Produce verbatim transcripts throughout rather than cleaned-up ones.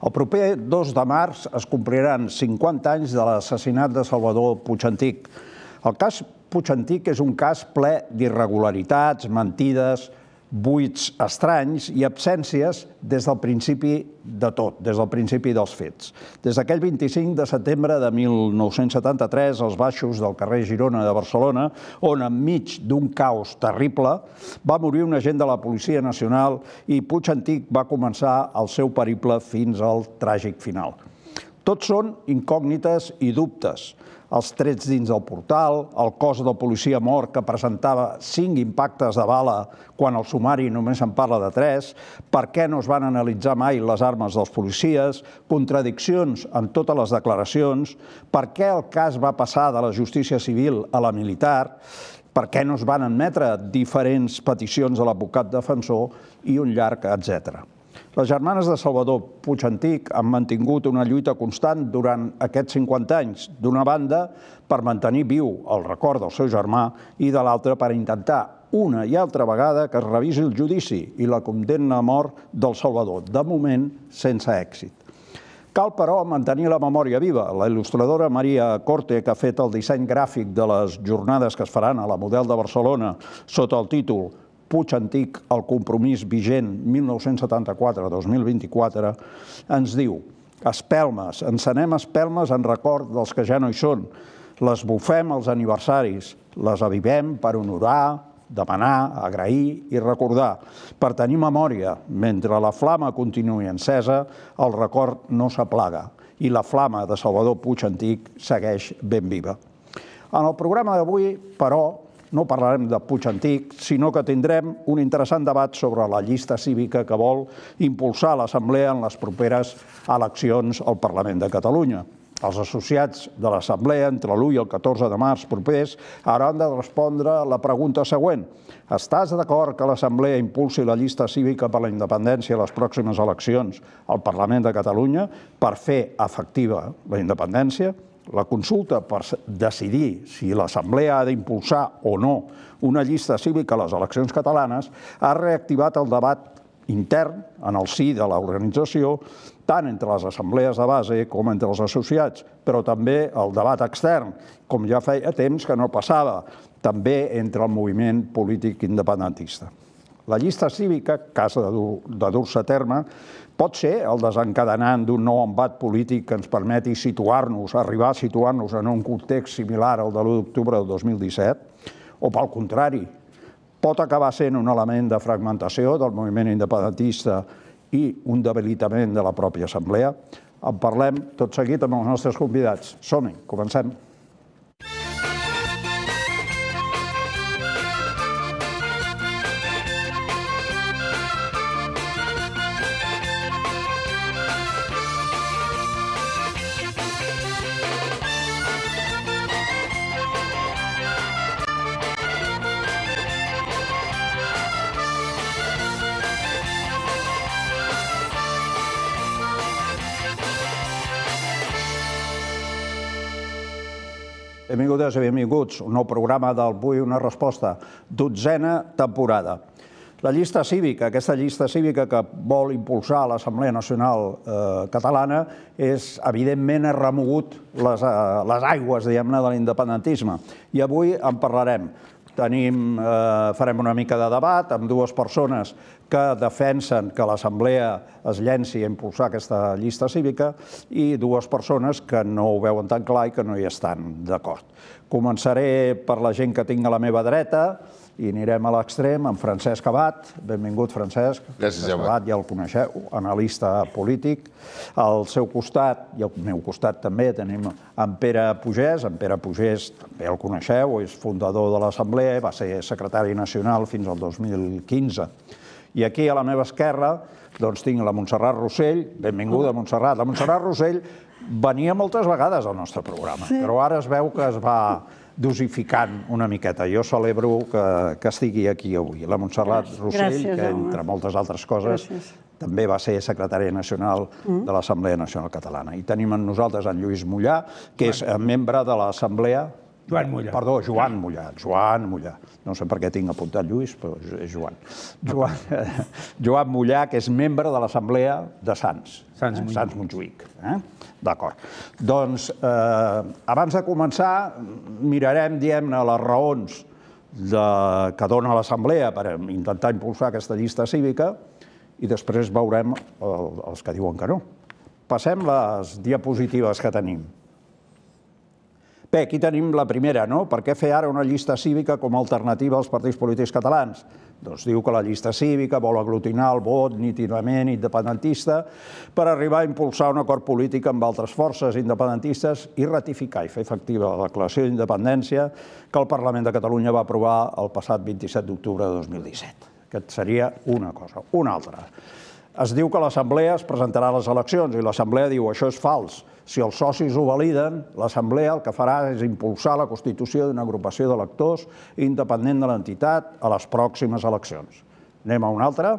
El proper dos de març es compliran cinquanta anys de l'assassinat de Salvador Puig-Antich. El cas Puig-Antich és un cas ple d'irregularitats, mentides, buits estranys i absències des del principi de tot, des del principi dels fets. Des d'aquell vint-i-cinc de setembre de mil nou-cents setanta-tres, als baixos del carrer Girona de Barcelona, on enmig d'un caos terrible va morir un agent de la Policia Nacional i Puig-Antich va començar el seu periple fins al tràgic final. Tots són incògnites i dubtes. Els trets dins del portal, el cos de policia mort que presentava cinc impactes de bala quan el sumari només en parla de tres, per què no es van analitzar mai les armes dels policies, contradiccions en totes les declaracions, per què el cas va passar de la justícia civil a la militar, per què no es van admetre diferents peticions de l'advocat defensor i un llarg etcètera. Les germanes de Salvador Puig-Antich han mantingut una lluita constant durant aquests cinquanta anys, d'una banda per mantenir viu el record del seu germà i de l'altra per intentar una i altra vegada que es revisi el judici i la condemna a mort del Salvador, de moment sense èxit. Cal, però, mantenir la memòria viva. La il·lustradora Maria Corte, que ha fet el disseny gràfic de les jornades que es faran a la Model de Barcelona sota el títol Puig-Antich, el compromís vigent mil nou-cents setanta-quatre a dos mil vint-i-quatre, ens diu: espelmes, encenem espelmes en record dels que ja no hi són, les bufem als aniversaris, les avivem per honorar, demanar, agrair i recordar, per tenir memòria. Mentre la flama continuï encesa, el record no s'aplaga i la flama de Salvador Puig-Antich segueix ben viva. En el programa d'avui, però, no parlarem de Puig-Antich, sinó que tindrem un interessant debat sobre la llista cívica que vol impulsar l'Assemblea en les properes eleccions al Parlament de Catalunya. Els associats de l'Assemblea entre l'u i el catorze de març propers hauran de respondre la pregunta següent: estàs d'acord que l'Assemblea impulsi la llista cívica per la independència a les pròximes eleccions al Parlament de Catalunya per fer efectiva la independència? La consulta per decidir si l'Assemblea ha d'impulsar o no una llista cívica a les eleccions catalanes ha reactivat el debat intern en el si de l'organització, tant entre les assemblees de base com entre els associats, però també el debat extern, com ja feia temps que no passava, també entre el moviment polític independentista. La llista cívica, cas de dur-se a terme, pot ser el desencadenant d'un nou embat polític que ens permeti situar-nos, arribar a situar-nos en un context similar al de l'u d'octubre del dos mil disset, o pel contrari, pot acabar sent un element de fragmentació del moviment independentista i un debilitament de la pròpia Assemblea. En parlem tot seguit amb els nostres convidats. Som-hi, comencem. Benvingudes i benvinguts. Un nou programa del Vull una resposta, dotzena temporada. La llista cívica, aquesta llista cívica que vol impulsar l'Assemblea Nacional Catalana, és, evidentment, ha remogut les aigües, diguem-ne, de l'independentisme. I avui en parlarem. Tenim, farem una mica de debat amb dues persones que defensen que l'Assemblea es llenci a impulsar aquesta llista cívica i dues persones que no ho veuen tan clar i que no hi estan d'acord. Començaré per la gent que tinc a la meva dreta i anirem a l'extrem amb Francesc Abad. Benvingut, Francesc. Gràcies, Jaume. Abad ja el coneixeu, analista polític. Al seu costat, i al meu costat també, tenim en Pere Pugès. En Pere Pugès també el coneixeu, és fundador de l'Assemblea, va ser secretari nacional fins al dos mil quinze. I aquí, a la meva esquerra, doncs tinc la Montserrat Rossell. Benvinguda, Montserrat. La Montserrat Rossell venia moltes vegades al nostre programa, però ara es veu que es va dosificant una miqueta. Jo celebro que estigui aquí avui. La Montserrat Rossell, que entre moltes altres coses també va ser secretària nacional de l'Assemblea Nacional Catalana. I tenim amb nosaltres en Lluís Mollà, que és membre de l'Assemblea Joan Mollà. Perdó, Joan Mollà. Joan Mollà. No sé per què tinc apuntat Lluís, però és Joan. Joan, Joan Mollà, que és membre de l'Assemblea de Sants. Sants Montjuïc. Sants Montjuïc. Eh? D'acord. Doncs, eh, abans de començar, mirarem, diguem-ne, les raons de, que dona l'Assemblea per intentar impulsar aquesta llista cívica i després veurem el, els que diuen que no. Passem les diapositives que tenim. Bé, aquí tenim la primera, no? Per què fer ara una llista cívica com a alternativa als partits polítics catalans? Doncs diu que la llista cívica vol aglutinar el vot nítidament independentista per arribar a impulsar un acord polític amb altres forces independentistes i ratificar i fer efectiva la declaració d'independència que el Parlament de Catalunya va aprovar el passat vint-i-set d'octubre de dos mil disset. Aquesta seria una cosa. Una altra. Es diu que l'Assemblea es presentarà a les eleccions i l'Assemblea diu això és fals. Si els socis ho validen, l'Assemblea el que farà és impulsar la constitució d'una agrupació d'electors independent de l'entitat a les pròximes eleccions. Anem a una altra.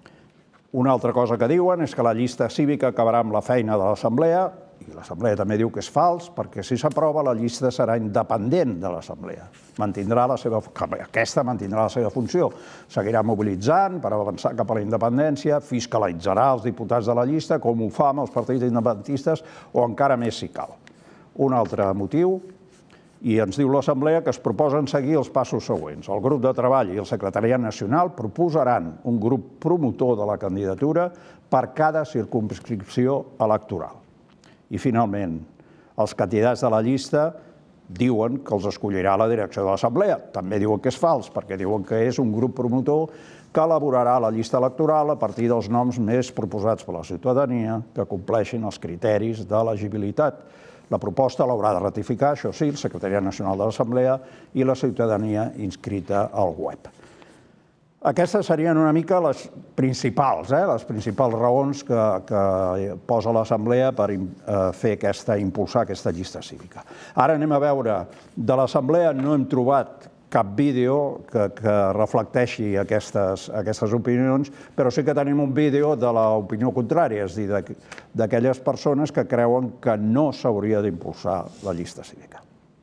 Una altra cosa que diuen és que la llista cívica acabarà amb la feina de l'Assemblea i l'Assemblea també diu que és fals perquè si s'aprova la llista serà independent de l'Assemblea. Mantindrà la seva, aquesta mantindrà la seva funció. Seguirà mobilitzant per avançar cap a la independència, fiscalitzarà els diputats de la llista com ho fa amb els partits independentistes o encara més si cal. Un altre motiu, i ens diu l'Assemblea que es proposen seguir els passos següents. El grup de treball i el secretariat nacional proposaran un grup promotor de la candidatura per cada circumscripció electoral. I, finalment, els candidats de la llista diuen que els escollirà la direcció de l'Assemblea. També diuen que és fals, perquè diuen que és un grup promotor que elaborarà la llista electoral a partir dels noms més proposats per la ciutadania que compleixin els criteris d'elegibilitat. La proposta l'haurà de ratificar, això sí, el Secretariat Nacional de l'Assemblea i la ciutadania inscrita al web. Aquestes serien una mica les principals, eh? les principals raons que, que posa l'Assemblea per eh, fer aquesta, impulsar aquesta llista cívica. Ara anem a veure, de l'Assemblea no hem trobat cap vídeo que, que reflecteixi aquestes, aquestes opinions, però sí que tenim un vídeo de l'opinió contrària, és a dir, d'aquelles persones que creuen que no s'hauria d'impulsar la llista cívica.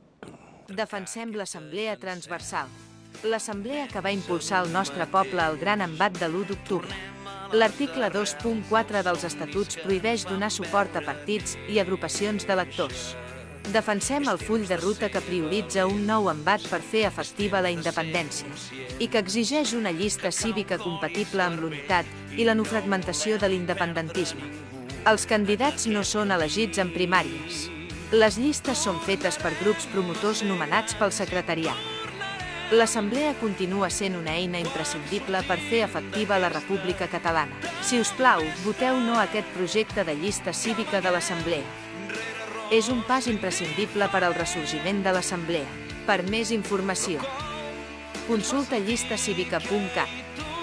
Defensem l'Assemblea transversal. L'Assemblea que va impulsar el nostre poble al gran embat de l'u d'octubre. L'article dos punt quatre dels Estatuts prohibeix donar suport a partits i agrupacions d'electors. Defensem el full de ruta que prioritza un nou embat per fer efectiva la independència i que exigeix una llista cívica compatible amb l'unitat i la no fragmentació de l'independentisme. Els candidats no són elegits en primàries. Les llistes són fetes per grups promotors nomenats pel secretariat. L'Assemblea continua sent una eina imprescindible per fer efectiva la República Catalana. Si us plau, voteu no a aquest projecte de llista cívica de l'Assemblea. És un pas imprescindible per al ressorgiment de l'Assemblea. Per més informació, consulta llistacívica punt cat.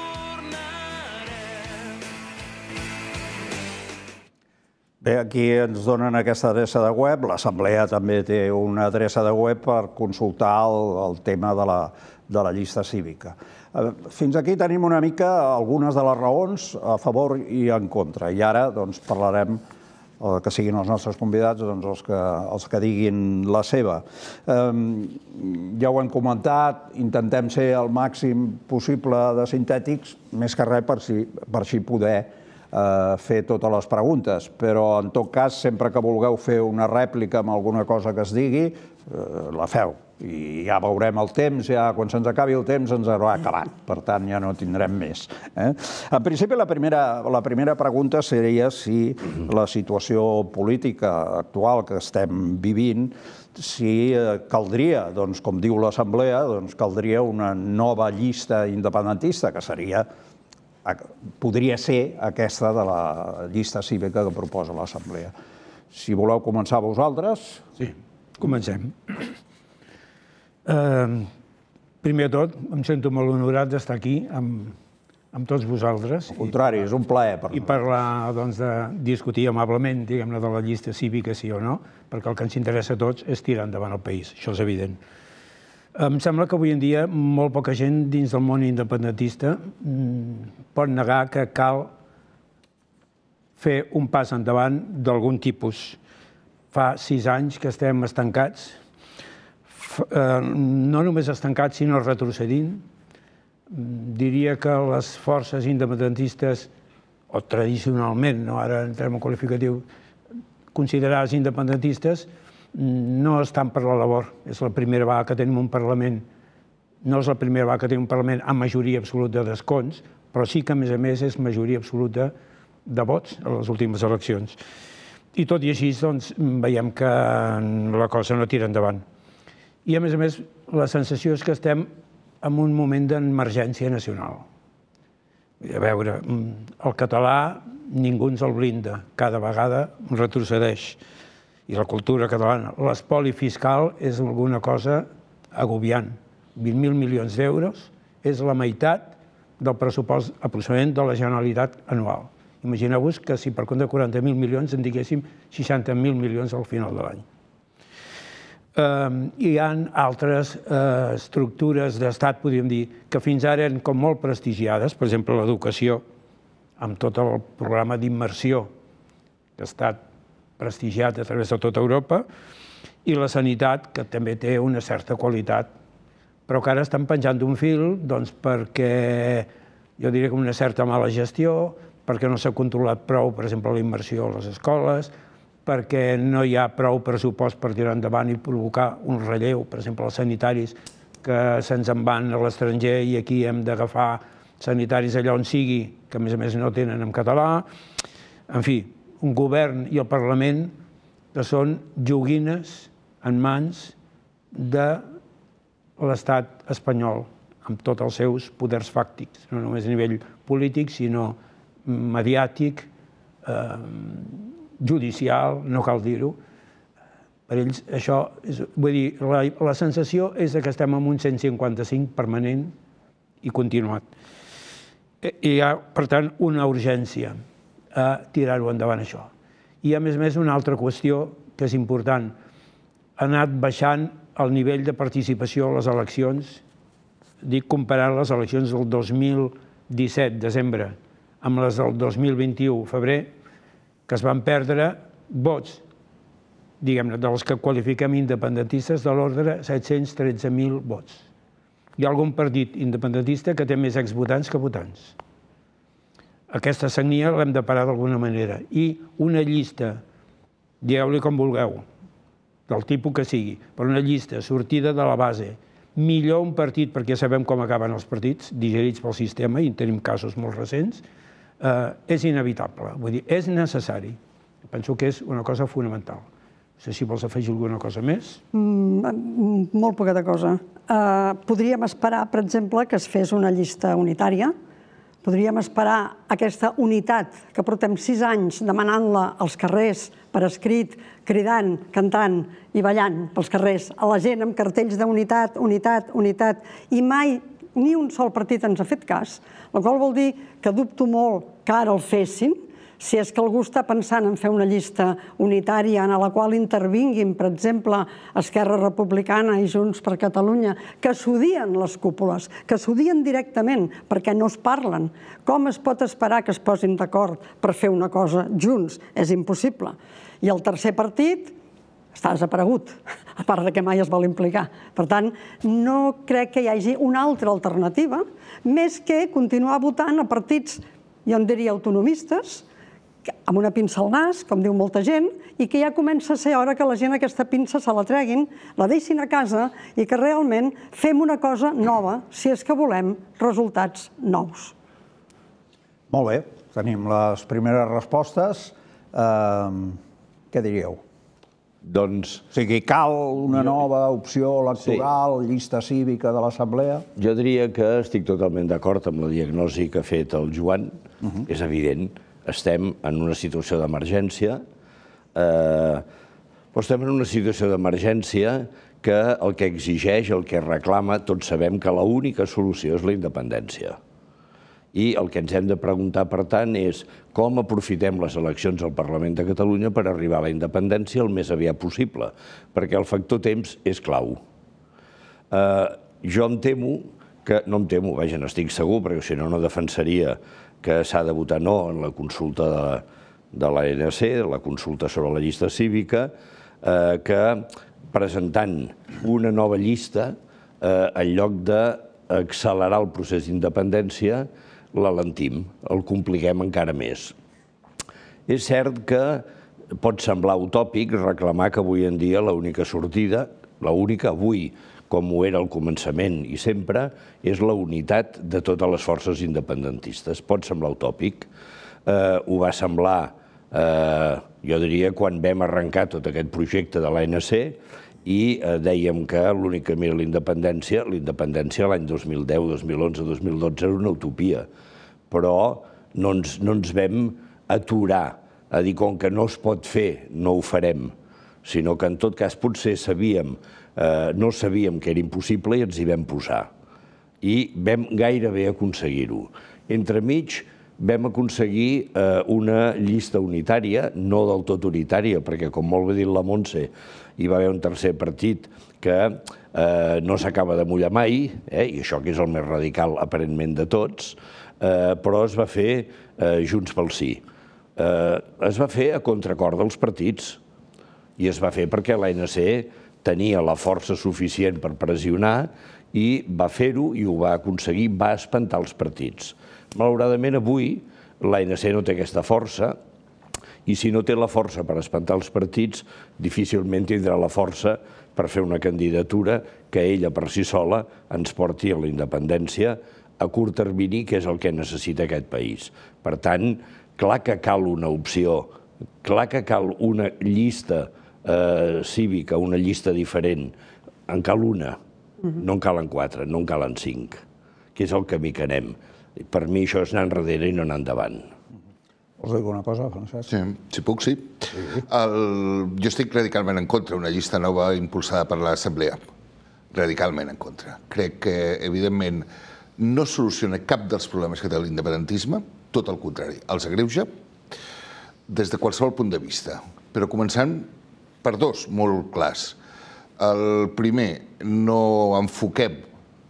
Bé, aquí ens donen aquesta adreça de web. L'Assemblea també té una adreça de web per consultar el, el tema de la, de la llista cívica. Fins aquí tenim una mica algunes de les raons a favor i en contra. I ara doncs, parlarem que siguin els nostres convidats, doncs els que, els que diguin la seva. Eh, ja ho hem comentat, intentem ser el màxim possible de sintètics, més que res per, si, per així poder eh, fer totes les preguntes, però en tot cas, sempre que vulgueu fer una rèplica amb alguna cosa que es digui, eh, la feu. I ja veurem el temps, ja quan se'ns acabi el temps ens haurà acabat, per tant ja no tindrem més. Eh? En principi la primera, la primera pregunta seria si la situació política actual que estem vivint, si caldria, doncs, com diu l'Assemblea, doncs caldria una nova llista independentista, que seria, podria ser aquesta de la llista cívica que proposa l'Assemblea. Si voleu començar vosaltres. Sí, comencem. Uh, primer de tot, em sento molt honorat d'estar aquí amb, amb tots vosaltres. Al contrari, és un plaer. Per I parlar, doncs, de discutir amablement, diguem-ne, de la llista cívica, sí o no, perquè el que ens interessa a tots és tirar endavant el país, això és evident. Em sembla que avui en dia molt poca gent dins del món independentista pot negar que cal fer un pas endavant d'algun tipus. Fa sis anys que estem estancats. no només estancat, sinó retrocedint. Diria que les forces independentistes, o tradicionalment, ara en termes qualificatius, considerades independentistes, no estan per la labor. És la primera vegada que tenim un Parlament, no és la primera vegada que tenim un Parlament amb majoria absoluta d'escons, però sí que, a més a més, és majoria absoluta de vots a les últimes eleccions. I tot i així, doncs, veiem que la cosa no tira endavant. I, a més a més, la sensació és que estem en un moment d'emergència nacional. A veure, el català ningú ens el blinda, cada vegada retrocedeix. I la cultura catalana. L'espoli fiscal és alguna cosa agobiant. vint mil milions d'euros és la meitat del pressupost aproximadament de la Generalitat anual. Imagineu-vos que si per compte de quaranta mil milions en diguéssim seixanta mil milions al final de l'any. Hi ha altres estructures d'estat, podríem dir, que fins ara eren com molt prestigiades, per exemple l'educació, amb tot el programa d'immersió que ha estat prestigiat a través de tota Europa, i la sanitat, que també té una certa qualitat, però que ara estan penjant d'un fil perquè, jo diria que una certa mala gestió, perquè no s'ha controlat prou, per exemple, la immersió a les escoles, perquè no hi ha prou pressupost per tirar endavant i provocar un relleu, per exemple, els sanitaris que se'ns en van a l'estranger i aquí hem d'agafar sanitaris allà on sigui, que a més a més no tenen en català. En fi, un govern i el Parlament que són joguines en mans de l'estat espanyol, amb tots els seus poders fàctics, no només a nivell polític, sinó mediàtic, judicial, no cal dir-ho. Per ells això, vull dir, la sensació és que estem en un cent cinquanta-cinc permanent i continuat. Hi ha, per tant, una urgència a tirar-ho endavant, això. I, a més a més, una altra qüestió que és important. Ha anat baixant el nivell de participació a les eleccions, dic comparant les eleccions del dos mil disset, desembre, amb les del dos mil vint-i-u, febrer, que es van perdre vots, diguem-ne, dels que qualifiquem independentistes, de l'ordre de set-cents tretze mil vots. Hi ha algun partit independentista que té més exvotants que votants. Aquesta sagnia l'hem de parar d'alguna manera. I una llista, digueu-li com vulgueu, del tipus que sigui, però una llista sortida de la base, millor un partit, perquè sabem com acaben els partits, digerits pel sistema, i en tenim casos molt recents, és inevitable. Vull dir, és necessari. Penso que és una cosa fonamental. No sé si vols afegir alguna cosa més. Molt poqueta cosa. Podríem esperar, per exemple, que es fes una llista unitària. Podríem esperar aquesta unitat que portem sis anys demanant-la als carrers, per escrit, cridant, cantant i ballant pels carrers, a la gent amb cartells d'unitat, unitat, unitat, i mai ni un sol partit ens ha fet cas, la qual vol dir que dubto molt que ara el fessin, si és que algú està pensant en fer una llista unitària en la qual intervinguin, per exemple, Esquerra Republicana i Junts per Catalunya, que s'odien les cúpules, que s'odien directament perquè no es parlen. Com es pot esperar que es posin d'acord per fer una cosa junts? És impossible. I el tercer partit està desaparegut, a part que mai es vol implicar. Per tant, no crec que hi hagi una altra alternativa, més que continuar votant a partits, jo en diria autonomistes, amb una pinça al nas, com diu molta gent, i que ja comença a ser hora que la gent aquesta pinça se la treguin, la deixin a casa i que realment fem una cosa nova, si és que volem resultats nous. Molt bé, tenim les primeres respostes. Què diríeu? Doncs... O sigui, cal una nova opció electoral, llista cívica de l'Assemblea? Jo diria que estic totalment d'acord amb la diagnosi que ha fet el Joan. És evident, estem en una situació d'emergència, però estem en una situació d'emergència que el que exigeix, el que reclama, tots sabem que l'única solució és la independència. I el que ens hem de preguntar, per tant, és com aprofitem les eleccions al Parlament de Catalunya per arribar a la independència el més aviat possible, perquè el factor temps és clau. Jo em temo que, no em temo, vaja, n'estic segur, perquè si no, no defensaria que s'ha de votar no en la consulta de l'A N C, la consulta sobre la llista cívica, que presentant una nova llista, en lloc d'accelerar el procés d'independència, l'alentim, el compliquem encara més. És cert que pot semblar utòpic reclamar que avui en dia l'única sortida, l'única avui, com ho era al començament i sempre, és la unitat de totes les forces independentistes. Pot semblar utòpic. Ho va semblar, jo diria, quan vam arrencar tot aquest projecte de l'A N C i dèiem que l'únic camí a la independència, l'independència l'any dos mil deu, dos mil onze, dos mil dotze era una utopia, però no ens, no ens vam aturar a dir com que no es pot fer, no ho farem, sinó que en tot cas potser sabíem, eh, no sabíem que era impossible i ens hi vam posar. I vam gairebé aconseguir-ho. Entremig vam aconseguir eh, una llista unitària, no del tot unitària, perquè com molt bé dit la Montse, hi va haver un tercer partit que eh, no s'acaba de mullar mai, eh, i això que és el més radical aparentment de tots, eh, però es va fer eh, Junts pel Sí. Eh, es va fer a contracor dels partits i es va fer perquè l'A N C tenia la força suficient per pressionar i va fer-ho i ho va aconseguir, va espantar els partits. Malauradament avui l'A N C no té aquesta força i si no té la força per espantar els partits, difícilment tindrà la força per fer una candidatura que ella per si sola ens porti a la independència a curt termini, que és el que necessita aquest país. Per tant, clar que cal una opció, clar que cal una llista eh, cívica, una llista diferent. En cal una, no en calen quatre, no en calen cinc, que és el camí que anem. Per mi això és anar enrere i no anar endavant. Vols dir alguna cosa, Francesc? Sí, si puc, sí. Jo estic radicalment en contra d'una llista nova impulsada per l'Assemblea. Radicalment en contra. Crec que, evidentment, no soluciona cap dels problemes que té l'independentisme, tot el contrari, els agreuja des de qualsevol punt de vista. Però començant per dos molt clars. El primer, no enfoquem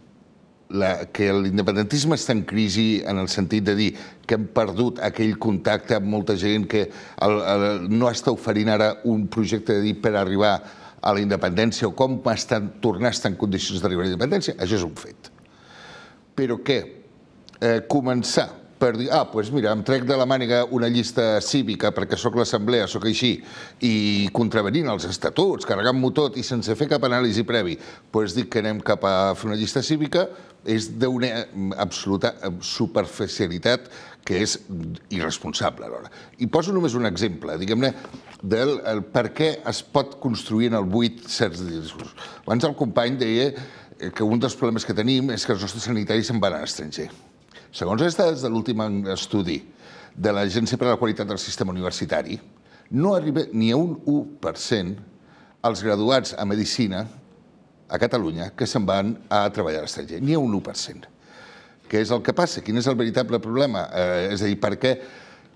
que l'independentisme està en crisi en el sentit de dir que hem perdut aquell contacte amb molta gent que no està oferint ara un projecte de dir per arribar a la independència o com tornar a estar en condicions d'arribar a la independència. Això és un fet. Però què? Començar per dir, ah, doncs mira, em trec de la màniga una llista cívica perquè sóc l'assemblea, sóc així, i contravenint els estatuts, carregant-m'ho tot i sense fer cap anàlisi previ, doncs dic que anem cap a fer una llista cívica, és d'una absoluta superficialitat que és irresponsable alhora. I poso només un exemple, diguem-ne, del per què es pot construir en el buit certs discursos. Abans el company deia que un dels problemes que tenim és que els nostres sanitaris se'n van a l'estranger. Segons les dades de l'últim estudi de l'Agència per a la Qualitat del Sistema Universitari, no arriba ni a un u per cent els graduats a Medicina a Catalunya que se'n van a treballar a l'estranger. Ni a un u per cent. Què és el que passa? Quin és el veritable problema? És a dir, per què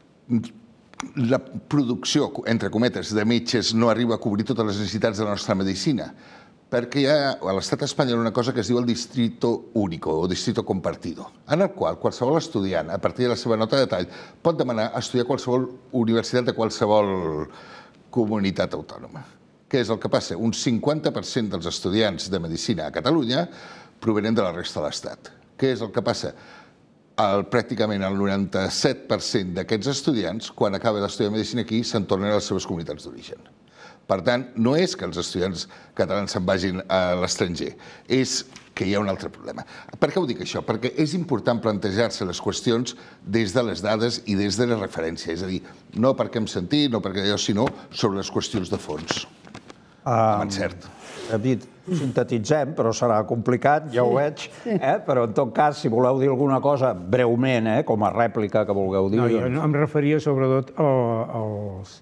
la producció, entre cometes, de metges no arriba a cobrir totes les necessitats de la nostra medicina? Perquè hi ha a l'estat espanyol una cosa que es diu el distrito único o distrito compartido, en el qual qualsevol estudiant, a partir de la seva nota de tall, pot demanar estudiar a qualsevol universitat de qualsevol comunitat autònoma. Què és el que passa? Un cinquanta per cent dels estudiants de medicina a Catalunya provenen de la resta de l'Estat. Què és el que passa? Pràcticament el noranta-set per cent d'aquests estudiants, quan acaba d'estudiar medicina aquí, se'n tornen a les seves comunitats d'origen. Per tant, no és que els estudiants catalans se'n vagin a l'estranger, és que hi ha un altre problema. Per què ho dic això? Perquè és important plantejar-se les qüestions des de les dades i des de la referència, és a dir, no perquè hem sentit, no perquè allò, sinó sobre les qüestions de fons. Amb encert. Hem dit, sintetitzem, però serà complicat, ja ho veig, però en tot cas, si voleu dir alguna cosa breument, com a rèplica que vulgueu dir... No, jo em referia sobretot als...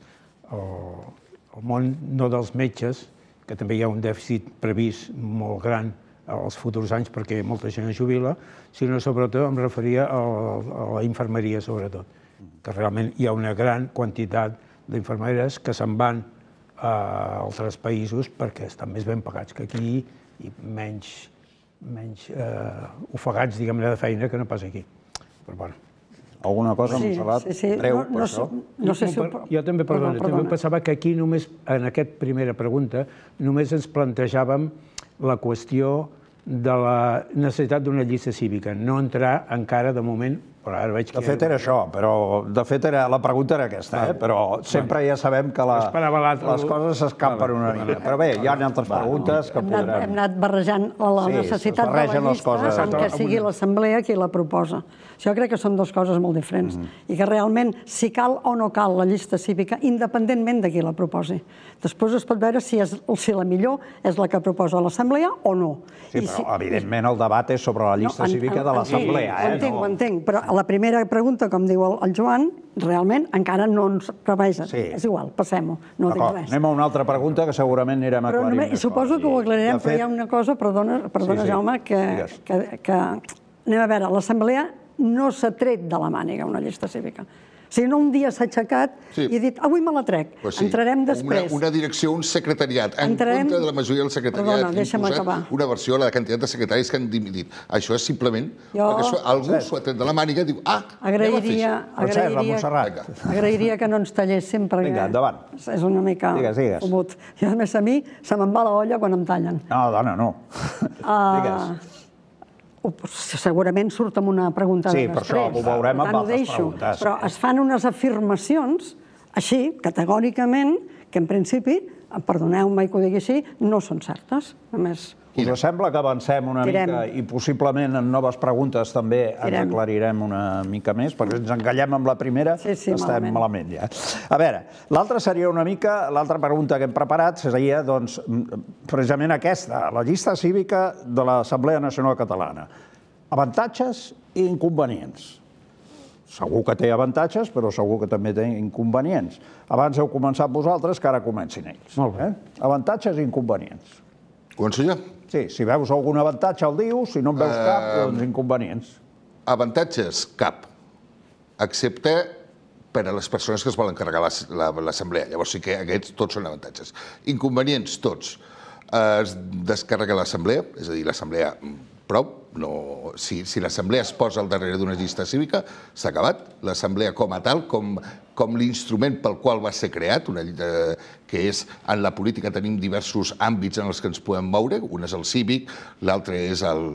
al món no dels metges, que també hi ha un dèficit previst molt gran als futurs anys perquè molta gent es jubila, sinó sobretot em referia a la infermeria, sobretot, que realment hi ha una gran quantitat d'infermeres que se'n van a altres països perquè estan més ben pagats que aquí i menys ofegats, diguem-ne, de feina que no pas aquí. Però, bueno, Alguna cosa, Montserrat? Breu, per això. No sé si... Jo també, perdona, també pensava que aquí només, en aquesta primera pregunta, només ens plantejàvem la qüestió de la necessitat d'una llista cívica, no entrar encara, de moment, però ara veig que... De fet era això, però de fet la pregunta era aquesta, però sempre ja sabem que les coses s'escampen una mica. Però bé, hi ha altres preguntes que podrem... Hem anat barrejant la necessitat de la llista amb que sigui l'Assemblea qui la proposa. Jo crec que són dues coses molt diferents i que realment si cal o no cal la llista cívica, independentment de qui la proposi. Després es pot veure si la millor és la que proposa l'Assemblea o no. Sí, però evidentment el debat és sobre la llista cívica de l'Assemblea. Ho entenc, ho entenc, però la primera pregunta, com diu el Joan, realment encara no ens prevegen. És igual, passem-ho, no dic res. Anem a una altra pregunta que segurament anirem aclarint més coses. Suposo que ho aclarirem, però hi ha una cosa, perdona, Jaume, que anem a veure, l'Assemblea no s'ha tret de la màniga una llista cívica. O sigui, no un dia s'ha aixecat i ha dit, avui me la trec, entrarem després. Una direcció, un secretariat, en contra de la majoria del secretariat. Perdona, deixa'm acabar. Una versió a la quantitat de secretaris que han dimitit. Això és simplement perquè algú s'ho ha tret de la màniga i diu, ah, anem a fer això. Agrairia que no ens talléssim perquè és una mica comut. I a més a mi se me'n va la olla quan em tallen. No, dona, no. Digues. Segurament surt amb una pregunta de després. Sí, per això ho veurem amb altres preguntes. Però es fan unes afirmacions, així, categòricament, que en principi, perdoneu-me que ho digui així, no són certes. Us sembla que avancem una mica i possiblement en noves preguntes també ens aclarirem una mica més, perquè ens engallem amb la primera, estem malament ja. A veure, l'altra seria una mica, l'altra pregunta que hem preparat seria, doncs, precisament aquesta, la llista cívica de l'Assemblea Nacional Catalana. Avantatges i inconvenients. Segur que té avantatges, però segur que també té inconvenients. Abans heu començat vosaltres, que ara comencin ells. Molt bé. Avantatges i inconvenients. Començo jo? Sí, si veus algun avantatge el dius, si no en veus cap, doncs inconvenients. Avantatges, cap. Excepte per a les persones que es volen carregar l'assemblea. Llavors sí que aquests tots són avantatges. Inconvenients, tots. Es descarrega l'assemblea, és a dir, l'assemblea prou. Si l'assemblea es posa al darrere d'una llista cívica, s'ha acabat. L'assemblea com a tal, com l'instrument pel qual va ser creat, que és, en la política tenim diversos àmbits en els que ens podem moure, un és el cívic, l'altre és el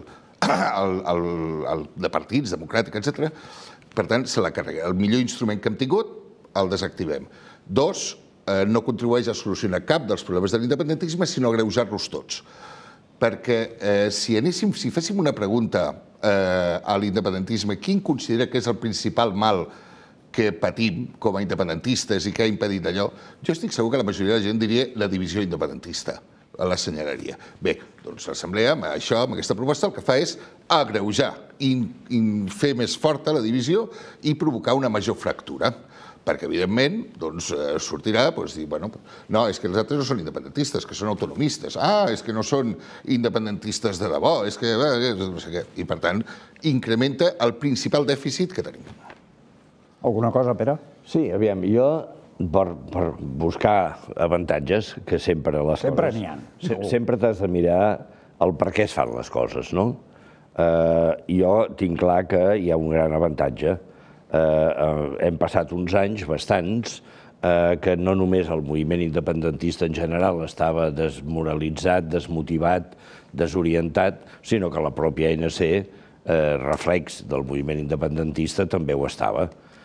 de partits, democràtic, etcètera. Per tant, se la carrega. El millor instrument que hem tingut, el desactivem. Dos, no contribueix a solucionar cap dels problemes de l'independentisme, sinó a agreujar-los tots. Perquè si anéssim, si féssim una pregunta a l'independentisme, quin considera que és el principal mal que patim com a independentistes i que ha impedit allò, jo estic segur que la majoria de la gent diria la divisió independentista, l'assenyalaria. Bé, doncs l'Assemblea, amb això, amb aquesta proposta, el que fa és agreujar i fer més forta la divisió i provocar una major fractura. Perquè, evidentment, sortirà dir, bueno, no, és que els altres no són independentistes, que són autonomistes. Ah, és que no són independentistes de debò, és que... no sé què. I, per tant, incrementa el principal dèficit que tenim. Alguna cosa, Pere? Sí, aviam, jo, per buscar avantatges, que sempre les coses... Sempre n'hi ha. Sempre t'has de mirar el per què es fan les coses, no? Jo tinc clar que hi ha un gran avantatge. Hem passat uns anys, bastants, que no només el moviment independentista en general estava desmoralitzat, desmotivat, desorientat, sinó que la pròpia A N C, reflex del moviment independentista, també ho estava.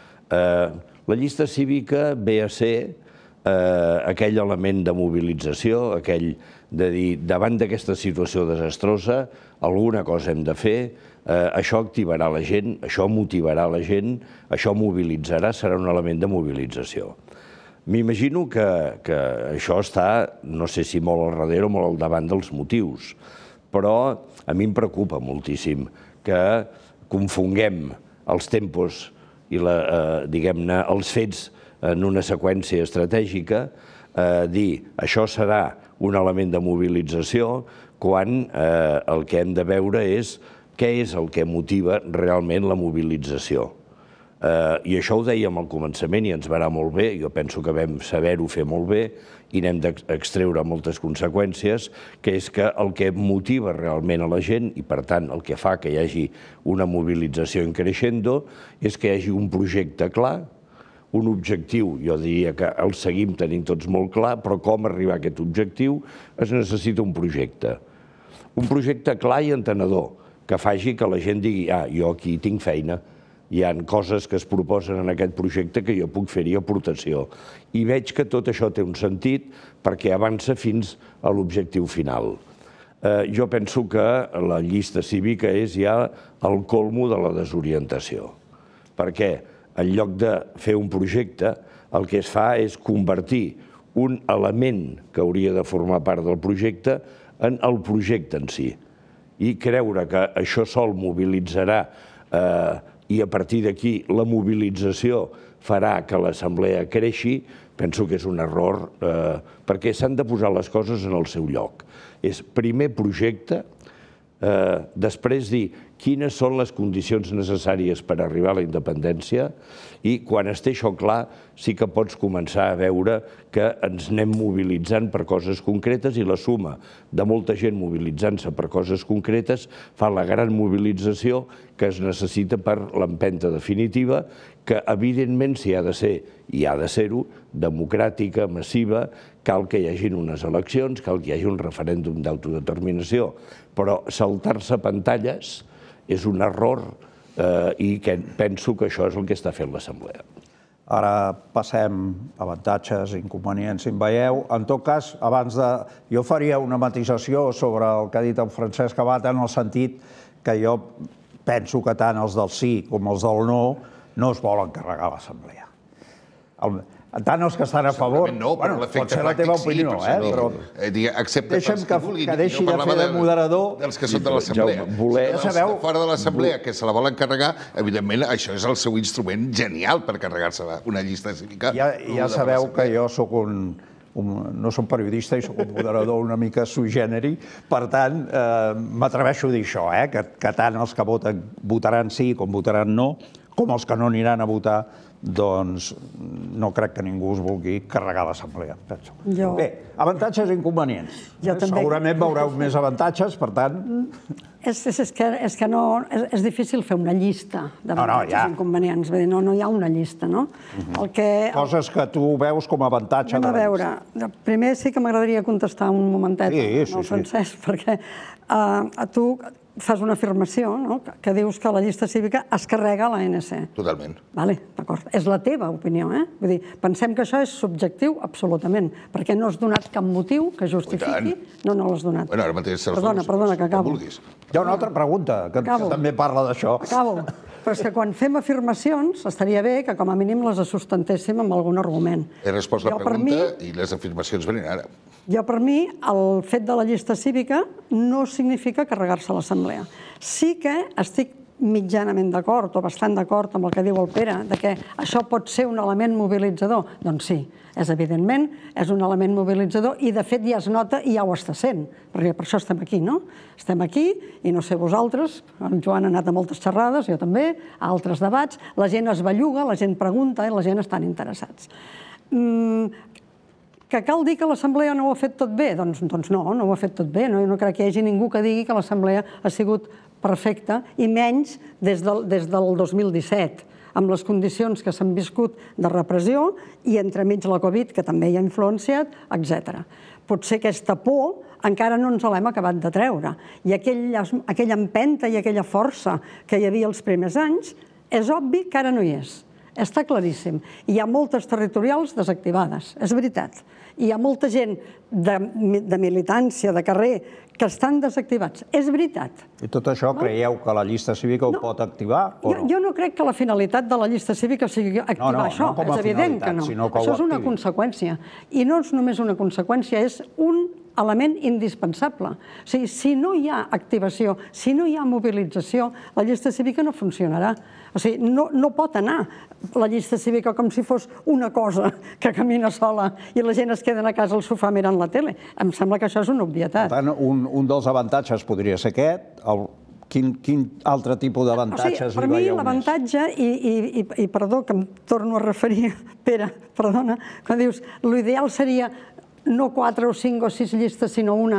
La llista cívica ve a ser aquell element de mobilització, aquell de dir, davant d'aquesta situació desastrosa, alguna cosa hem de fer, això activarà la gent, això motivarà la gent, això mobilitzarà, serà un element de mobilització. M'imagino que això està, no sé si molt al darrere o molt al davant dels motius, però a mi em preocupa moltíssim que confonguem els tempos i, diguem-ne, els fets en una seqüència estratègica, dir això serà un element de mobilització quan el que hem de veure és què és el que motiva realment la mobilització. I això ho dèiem al començament i ens va anar molt bé. Jo penso que vam saber-ho fer molt bé i n'hem d'extreure moltes conseqüències, que és que el que motiva realment a la gent i, per tant, el que fa que hi hagi una mobilització en creixendo és que hi hagi un projecte clar, un objectiu, jo diria que el seguim tenint tots molt clar, però com arribar a aquest objectiu es necessita un projecte. Un projecte clar i entenedor, que faci que la gent digui, ah, jo aquí tinc feina, hi ha coses que es proposen en aquest projecte que jo puc fer-hi aportació. I veig que tot això té un sentit perquè avança fins a l'objectiu final. Jo penso que la llista cívica és ja el colmo de la desorientació. Perquè en lloc de fer un projecte, el que es fa és convertir un element que hauria de formar part del projecte en el projecte en si. I creure que això sol mobilitzarà i a partir d'aquí la mobilització farà que l'assemblea creixi, penso que és un error, perquè s'han de posar les coses en el seu lloc. És primer projecte, després dir quines són les condicions necessàries per arribar a la independència i quan es té això clar sí que pots començar a veure que ens anem mobilitzant per coses concretes i la suma de molta gent mobilitzant-se per coses concretes fa la gran mobilització que es necessita per l'empenta definitiva que evidentment si ha de ser, i ha de ser-ho, democràtica, massiva, cal que hi hagin unes eleccions, cal que hi hagi un referèndum d'autodeterminació, però saltar-se pantalles és un error i penso que això és el que està fent l'Assemblea. Ara passem a avantatges, inconvenients, si em veieu. En tot cas, abans de... Jo faria una matisació sobre el que ha dit en Francesc Abat en el sentit que jo penso que tant els del sí com els del no no es volen carregar l'Assemblea. Tant els que estan a favor... No, però l'efecte pràctic sí, però accepta els que vulguin. Que deixi de fer de moderador... Dels que són de l'Assemblea. Fora de l'Assemblea, que se la volen carregar, evidentment, això és el seu instrument genial per carregar-se una llista cívica. Ja sabeu que jo soc un... no som periodista i soc un moderador una mica sui generi, per tant, m'atreveixo a dir això, que tant els que votaran sí com votaran no, com els que no aniran a votar, doncs no crec que ningú es vulgui carregar l'Assemblea, penso. Bé, avantatges i inconvenients. Segurament veureu més avantatges, per tant... És que no... És difícil fer una llista d'avantatges i inconvenients. No hi ha una llista, no? Coses que tu veus com a avantatge de la llista. A veure, primer sí que m'agradaria contestar un momentet al Francesc, perquè tu fas una afirmació que dius que la llista cívica es carrega a l'A N C. Totalment. D'acord. És la teva opinió, eh? Vull dir, pensem que això és subjectiu absolutament, perquè no has donat cap motiu que justifiqui... No, no l'has donat. Bueno, ara mateix... Perdona, perdona, que acabo. Hi ha una altra pregunta, que també parla d'això. Acabo. Però és que quan fem afirmacions estaria bé que com a mínim les sustentéssim amb algun argument. He respost la pregunta i les afirmacions venen ara. Jo, per mi, el fet de la llista cívica no significa carregar-se a l'Assemblea. Sí que estic mitjanament d'acord o bastant d'acord amb el que diu el Pere, de que això pot ser un element mobilitzador. Doncs sí, és evidentment, és un element mobilitzador i de fet ja es nota i ja ho està sent, perquè per això estem aquí, no? Estem aquí i no sé vosaltres, en Joan ha anat a moltes xerrades, jo també, a altres debats, la gent es belluga, la gent pregunta i la gent estan interessats. Que cal dir que l'Assemblea no ho ha fet tot bé? Doncs no, no ho ha fet tot bé. No crec que hi hagi ningú que digui que l'Assemblea ha sigut perfecta, i menys des del dos mil disset, amb les condicions que s'han viscut de repressió i entremig la Covid, que també hi ha influenciat, etcètera. Potser aquesta por encara no ens l'hem acabat de treure. I aquella empenta i aquella força que hi havia els primers anys, és obvi que ara no hi és. Està claríssim. Hi ha moltes territorials desactivades, és veritat. Hi ha molta gent de militància, de carrer, que estan desactivats. És veritat. I tot això creieu que la llista cívica ho pot activar? Jo no crec que la finalitat de la llista cívica sigui activar això. És evident que no. Això és una conseqüència. I no és només una conseqüència, és un element indispensable. O sigui, si no hi ha activació, si no hi ha mobilització, la llista cívica no funcionarà. O sigui, no pot anar la llista cívica com si fos una cosa que camina sola i la gent es queda a casa al sofà mirant la tele. Em sembla que això és una obvietat. Per tant, un dels avantatges podria ser aquest, Quin altre tipus d'avantatges li veieu més? Per mi l'avantatge, i perdó que em torno a referir, Pere, perdona, quan dius l'ideal seria no quatre o cinc o sis llistes, sinó una.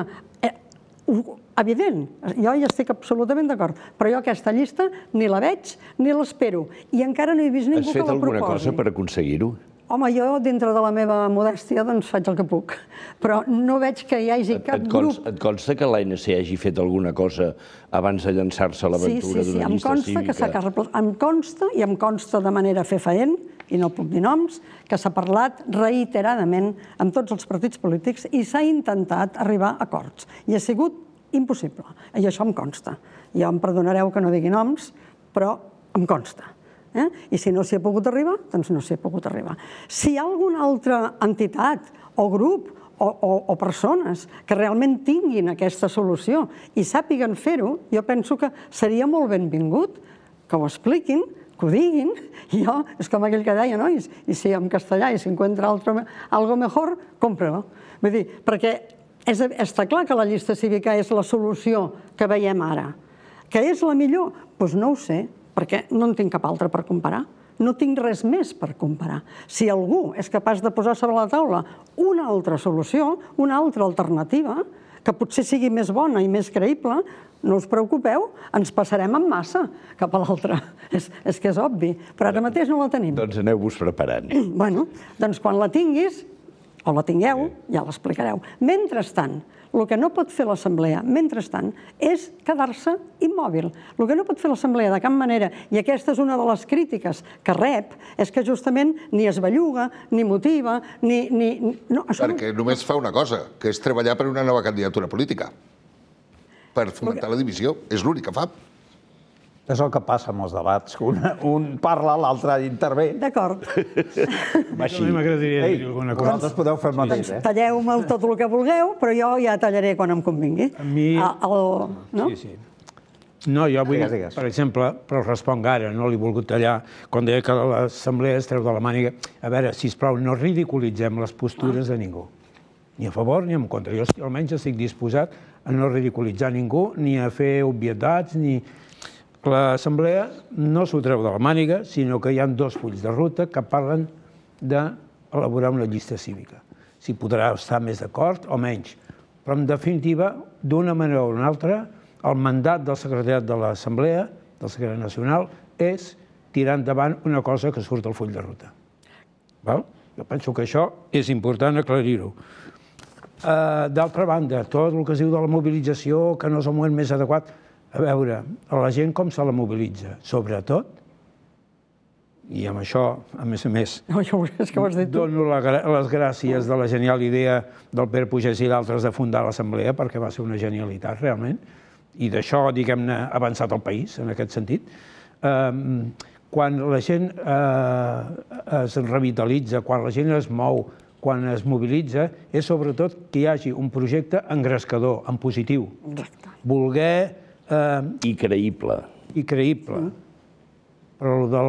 Evident, jo hi estic absolutament d'acord, però jo aquesta llista ni la veig ni l'espero, i encara no he vist ningú que la proposi. Has fet alguna cosa per aconseguir-ho? Home, jo, dintre de la meva modèstia, doncs faig el que puc, però no veig que hi hagi cap grup... Et consta que l'A N C hagi fet alguna cosa abans de llançar-se a l'aventura d'una llista cívica? Sí, sí, sí, em consta, i em consta de manera fefaent, i no puc dir noms, que s'ha parlat reiteradament amb tots els partits polítics i s'ha intentat arribar a acords. I ha sigut impossible, i això em consta. Ja em perdonareu que no digui noms, però em consta. I si no s'hi ha pogut arribar, doncs no s'hi ha pogut arribar. Si hi ha alguna altra entitat o grup o persones que realment tinguin aquesta solució i sàpiguen fer-ho, jo penso que seria molt benvingut que ho expliquin, que ho diguin, i jo, és com aquell que deia, no? I si en castellà i si encuentra algo mejor, cómpralo. Vull dir, perquè està clar que la llista cívica és la solució que veiem ara. Que és la millor? Doncs no ho sé, perquè no en tinc cap altra per comparar. No tinc res més per comparar. Si algú és capaç de posar sobre la taula una altra solució, una altra alternativa, que potser sigui més bona i més creïble, no us preocupeu, ens passarem en massa cap a l'altra. És que és obvi, però ara mateix no la tenim. Doncs aneu-vos preparant. Bé, doncs quan la tinguis, o la tingueu, ja l'explicareu. Mentrestant, el que no pot fer l'Assemblea, mentrestant, és quedar-se immòbil. El que no pot fer l'Assemblea de cap manera, i aquesta és una de les crítiques que rep, és que justament ni es belluga, ni motiva, ni... Perquè només fa una cosa, que és treballar per una nova candidatura política, per fomentar la divisió. És l'únic que fa. És el que passa amb els debats, que un parla, l'altre intervé. D'acord. A mi m'agradaria dir alguna cosa. Vosaltres podeu fer el mateix, eh? Talleu-me tot el que vulgueu, però jo ja tallaré quan em convingui. A mi... Sí, sí. No, jo vull, per exemple, però responc ara, no l'he volgut tallar, quan deia que l'Assemblea es treu de la màniga. A veure, sisplau, no ridiculitzem les postures de ningú. Ni a favor ni en contra. Jo almenys estic disposat a no ridiculitzar ningú, ni a fer obvietats, ni... L'Assemblea no s'ho treu de la màniga, sinó que hi ha dos fulls de ruta que parlen d'elaborar una llista cívica. Si podrà estar més d'acord o menys. Però, en definitiva, d'una manera o una altra, el mandat del secretariat de l'Assemblea, del secretari nacional, és tirar endavant una cosa que surt del full de ruta. Jo penso que això és important aclarir-ho. D'altra banda, tot el que es diu de la mobilització, que no és el moment més adequat, a veure, a la gent com se la mobilitza? Sobretot, i amb això, a més a més, dono les gràcies de la genial idea del Pere Pugès i d'altres de fundar l'Assemblea, perquè va ser una genialitat, realment, i d'això, diguem-ne, ha avançat el país, en aquest sentit. Quan la gent es revitalitza, quan la gent es mou, quan es mobilitza, és sobretot que hi hagi un projecte engrescador, en positiu. Voler... I creïble. I creïble. Però el del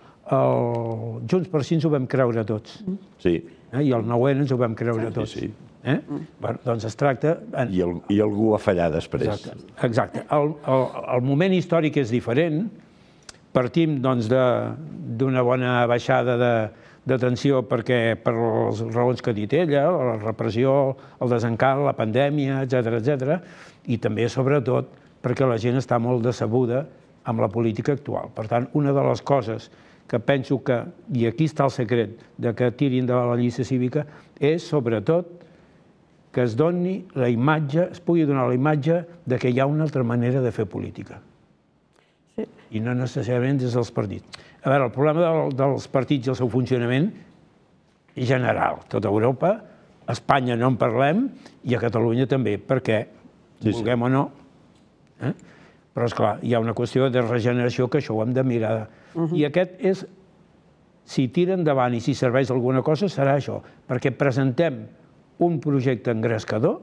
Junts per Sí ens ho vam creure tots. Sí. I el nou ena ens ho vam creure tots. Sí, sí. Doncs es tracta... I algú va fallar després. Exacte. El moment històric és diferent. Partim d'una bona baixada de tensió perquè per les raons que ha dit ella, la repressió, el desencant, la pandèmia, etcètera, etcètera, i també, sobretot, perquè la gent està molt decebuda amb la política actual. Per tant, una de les coses que penso que, i aquí està el secret de que tirin de la llista cívica, és, sobretot, que es doni la imatge, es pugui donar la imatge de que hi ha una altra manera de fer política. I no necessàriament des dels partits. A veure, el problema dels partits i el seu funcionament és general. Tota Europa, a Espanya no en parlem, i a Catalunya també, perquè, vulguem o no, però, esclar, hi ha una qüestió de regeneració que això ho hem de mirar. I aquest és, si tira endavant i si serveix alguna cosa, serà això, perquè presentem un projecte engrescador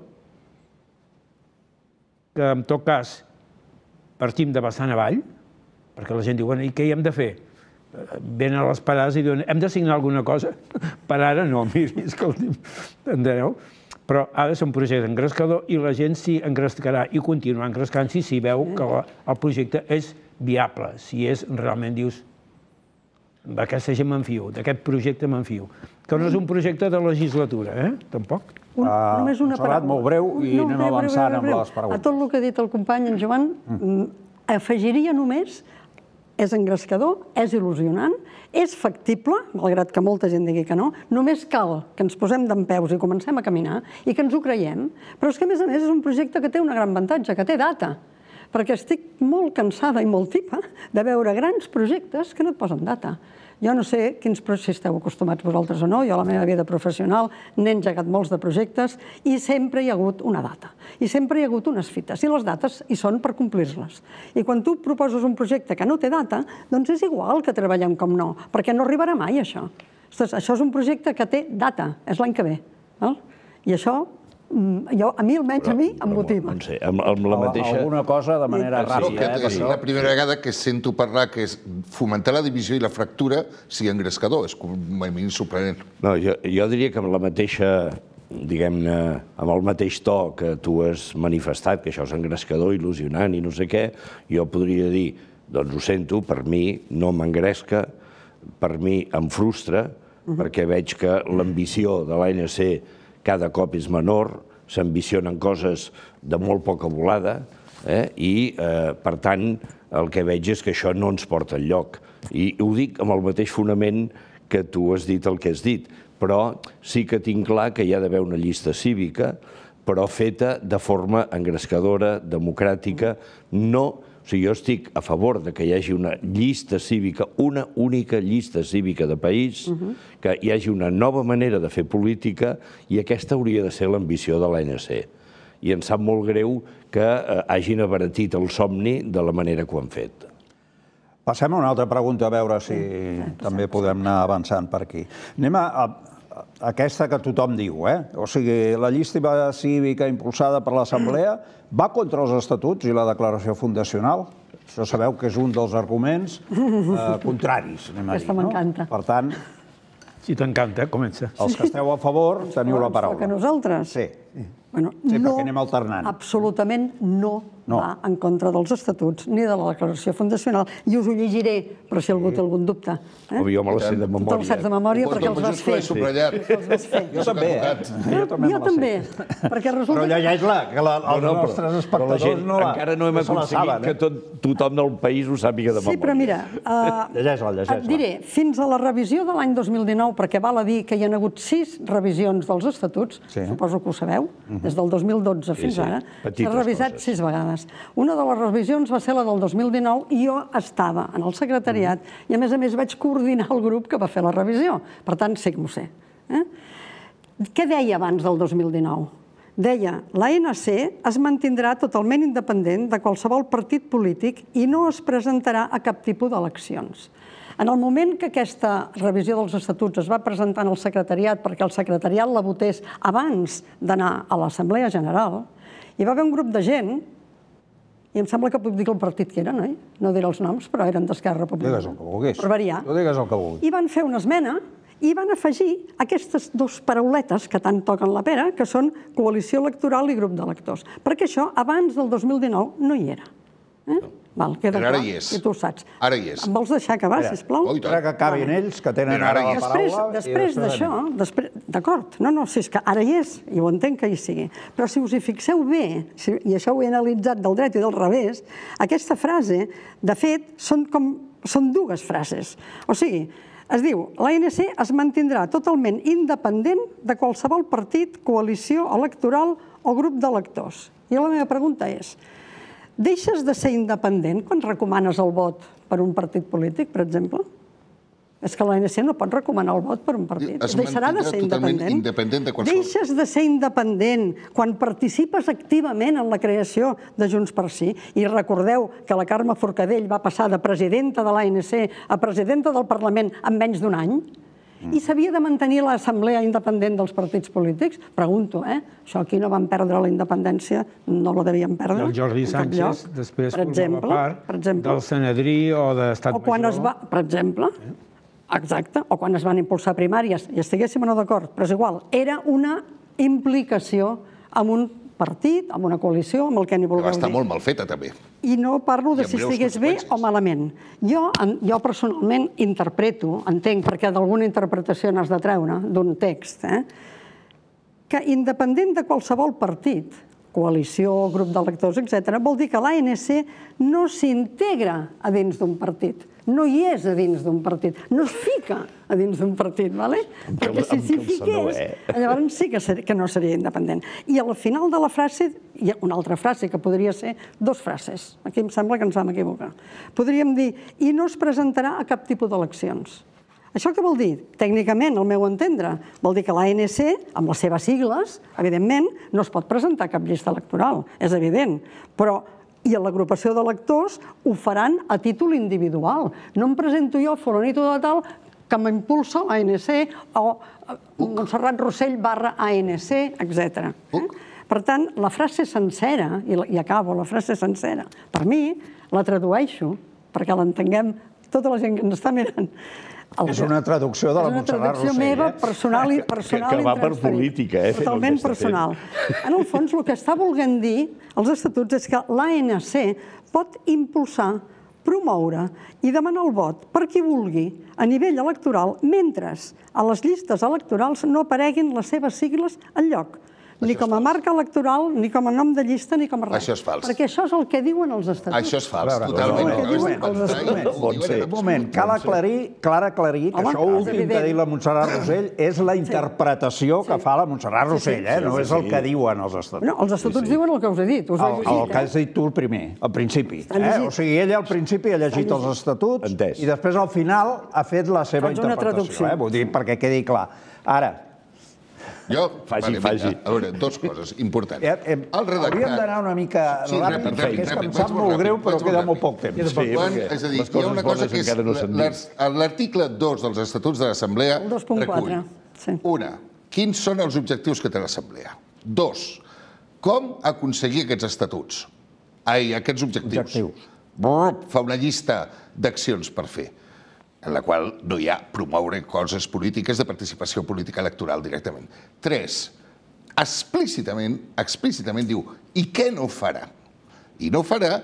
que, en tot cas, partim de bastant avall, perquè la gent diu, i què hi hem de fer? Venen a les parades i diuen, hem de signar alguna cosa? Per ara no, miri, escolti'm, enteneu? Però ha de ser un projecte engrescador i la gent s'hi engrescarà i continuarà engrescant-s'hi si veu que el projecte és viable, si és realment, dius, d'aquesta gent m'enfio, d'aquest projecte m'enfio. Que no és un projecte de legislatura, eh? Tampoc. Només una Serà molt breu i anem avançant amb les preguntes. A tot el que ha dit el company, en Joan, afegiria només és engrescador, és il·lusionant, és factible, malgrat que molta gent digui que no, només cal que ens posem dempeus i comencem a caminar i que ens ho creiem, però és que, a més a més, és un projecte que té un gran avantatge, que té data, perquè estic molt cansada i molt tipa de veure grans projectes que no et posen data. Jo no sé quins, si esteu acostumats vosaltres o no, jo a la meva vida professional n'he engegat molts de projectes i sempre hi ha hagut una data, i sempre hi ha hagut unes fites, i les dates hi són per complir-les. I quan tu proposes un projecte que no té data, doncs és igual que treballem com no, perquè no arribarà mai això. Ostres, això és un projecte que té data, és l'any que ve. I això, a mi almenys a mi, em motiva. No sé, amb la mateixa... Alguna cosa de manera ràpida. És la primera vegada que sento parlar que fomentar la divisió i la fractura sigui engrescador. És com a mi sorprenent. No, jo diria que amb la mateixa, diguem-ne, amb el mateix to que tu has manifestat, que això és engrescador, il·lusionant i no sé què, jo podria dir, doncs ho sento, per mi no m'engresca, per mi em frustra, perquè veig que l'ambició de l'A N C cada cop és menor, s'ambicionen coses de molt poca volada i, per tant, el que veig és que això no ens porta enlloc. I ho dic amb el mateix fonament que tu has dit el que has dit, però sí que tinc clar que hi ha d'haver una llista cívica, però feta de forma engrescadora, democràtica, no... O sigui, jo estic a favor que hi hagi una llista cívica, una única llista cívica de país, que hi hagi una nova manera de fer política i aquesta hauria de ser l'ambició de l'A N C. I em sap molt greu que hagin abaratit el somni de la manera que ho han fet. Passem a una altra pregunta, a veure si també podem anar avançant per aquí. Anem a aquesta que tothom diu, eh? O sigui, la llista cívica impulsada per l'Assemblea va contra els estatuts i la declaració fundacional. Això sabeu que és un dels arguments contraris, anem a dir. Aquesta m'encanta. Per tant... Si t'encanta, comença. Els que esteu a favor teniu la paraula. Que nosaltres? Sí. Sí, perquè anem alternant. Absolutament no va en contra dels estatuts ni de la declaració fundacional. I us ho llegiré, per si algú té algun dubte. Jo me la sé de memòria. Tu te'ls saps de memòria perquè els vas fer. Jo també, eh? Jo també. Però llegeix-la, que els nostres espectadors no la saben. Encara no hem aconseguit que tothom del país ho sàpiga de memòria. Sí, però mira, llegeix-la, llegeix-la. et diré, fins a la revisió de l'any dos mil dinou, perquè val a dir que hi ha hagut sis revisions dels estatuts, suposo que ho sabeu, des del dos mil dotze fins ara, s'ha revisat sis vegades. Una de les revisions va ser la del dos mil dinou i jo estava en el secretariat i, a més a més, vaig coordinar el grup que va fer la revisió. Per tant, sí que m'ho sé. Què deia abans del dos mil dinou? Deia, l'A N C es mantindrà totalment independent de qualsevol partit polític i no es presentarà a cap tipus d'eleccions. En el moment que aquesta revisió dels estatuts es va presentar al secretariat perquè el secretariat la votés abans d'anar a l'Assemblea General, hi va haver un grup de gent, i em sembla que puc dir el partit que eren, oi? No diré els noms, però eren d'Esquerra Republicana. Digues el que vulguis. Per variar. Tu digues el que vulguis. I van fer una esmena i van afegir aquestes dues parauletes que tant toquen la pera, que són coalició electoral i grup d'electors. Perquè això, abans del dos mil dinou, no hi era. Val, queda clar, i tu ho saps. Ara hi és. Em vols deixar acabar, sisplau? Espera que acabin ells, que tenen ara la paraula. Després d'això, d'acord, no, no, si és que ara hi és, i ho entenc que hi sigui, però si us hi fixeu bé, i això ho he analitzat del dret i del revés, aquesta frase, de fet, són dues frases. O sigui, es diu, l'A N C es mantindrà totalment independent de qualsevol partit, coalició electoral o grup d'electors. I la meva pregunta és, deixes de ser independent quan recomanes el vot per un partit polític, per exemple? És que l'A N C no pot recomanar el vot per un partit. Deixarà de ser independent. Deixes de ser independent quan participes activament en la creació de Junts per Sí. I recordeu que la Carme Forcadell va passar de presidenta de l'A N C a presidenta del Parlament en menys d'un any? I s'havia de mantenir l'assemblea independent dels partits polítics? Pregunto, eh? Això aquí no van perdre la independència, no la devien perdre. El Jordi Sánchez després formava part del Sanedrí o d'Estat Major. Per exemple, exacte, o quan es van impulsar primàries, i estiguéssim o no d'acord, però és igual, era una implicació amb un partit, amb una coalició, amb el que n'hi vulgueu dir. Va estar molt mal feta, també. I no parlo de si estigués bé o malament. Jo, jo personalment interpreto, entenc, perquè d'alguna interpretació n'has de treure, d'un text, eh, que independent de qualsevol partit, coalició, grup de lectors, etcètera, vol dir que l'A N C no s'integra a dins d'un partit, no hi és a dins d'un partit, no es fica a dins d'un partit, ¿vale? Perquè si s'hi fiqués, llavors sí que no seria independent. I al final de la frase, hi ha una altra frase que podria ser dos frases. Aquí em sembla que ens vam equivocar. Podríem dir, i no es presentarà a cap tipus d'eleccions. Això què vol dir? Tècnicament, al meu entendre, vol dir que l'A N C, amb les seves sigles, evidentment, no es pot presentar a cap llista electoral, és evident, però i l'agrupació d'electors ho faran a títol individual. No em presento jo, fulanito de tal, que m'impulsa l'A N C o Montserrat Rossell barra A N C, etcètera. Per tant, la frase sencera, i acabo, la frase sencera, per mi, la tradueixo, perquè l'entenguem tota la gent que ens està mirant. És una traducció de la Montserrat Rossell. És una traducció meva, personal i Que va per política, eh? Totalment personal. En el fons, el que està volent dir els estatuts és que l'A N C pot impulsar, promoure i demanar el vot per qui vulgui a nivell electoral mentre a les llistes electorals no apareguin les seves sigles enlloc. Ni com a marca electoral, ni com a nom de llista, ni com a res. Això és fals. Perquè això és el que diuen els estatuts. Això és fals, totalment. Un moment, cal aclarir, cal aclarir que això últim que ha dit la Montserrat Rossell és la interpretació que fa la Montserrat Rossell, no és el que diuen els estatuts. No, els estatuts diuen el que us he dit. El que has dit tu el primer, al principi. O sigui, ella al principi ha llegit els estatuts i després al final ha fet la seva interpretació. Vull dir, perquè quedi clar. Ara, Jo, faci, faci. A veure, dues coses importants. Hauríem d'anar una mica ràpid, perquè és que em sap molt greu, però queda molt poc temps. És a dir, hi ha una cosa que és l'article dos dels Estatuts de l'Assemblea recull. Una, quins són els objectius que té l'Assemblea? Dos, com aconseguir aquests estatuts? Ai, aquests objectius. Fa una llista d'accions per fer, en la qual no hi ha promoure coses polítiques de participació política electoral directament. Tres, explícitament, explícitament diu, i què no farà? I no farà